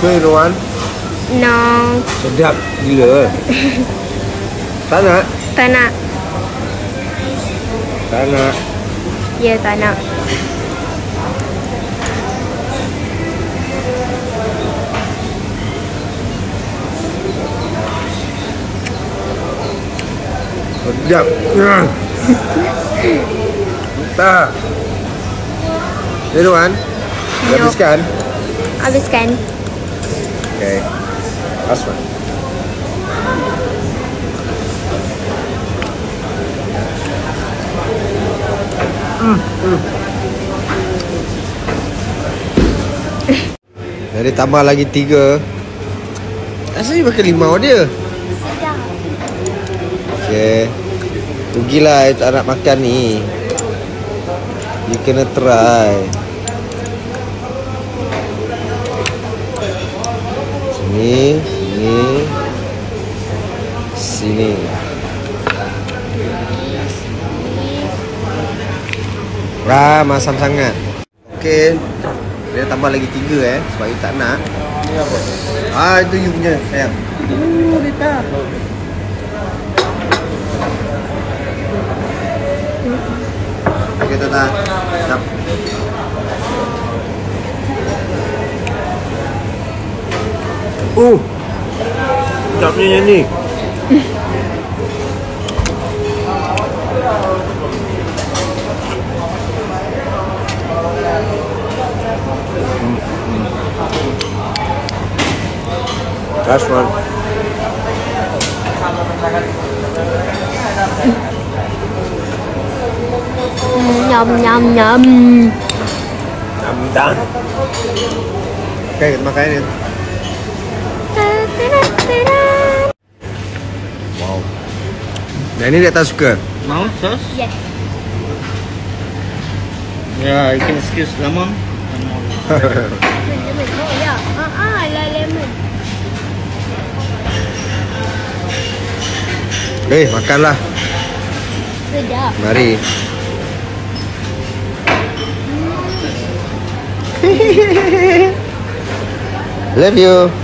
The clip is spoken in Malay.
Suka Irwan? No. Sedap gila. Tak nak? Tak nak. Tak nak. Ya, tak nak. Sedap. Tak. Irwan? No. Habiskan? Habiskan. Okay. Last one. Jadi tambah lagi 3. Rasanya makan limau dia. Sedap. Okay. Rugilah I tak nak makan ni. You kena try. Sini, sini, sini. Masam sangat. Okey. Dia tambah lagi 3 sebab you tak nak. Ni apa? Itu you punya sayang. Rita. Okey, Tata. Siap. Sedapnya ni. Last one. Nhum nhum nhum. I'm done. Okay, kita makan ni. Wow. Dan ini dia tak suka. Mau sos? Yes. Yeah, you can excuse lemon. Lemon. Oh ya. Lah lemon. Makanlah. Sedap. Mari. Love you.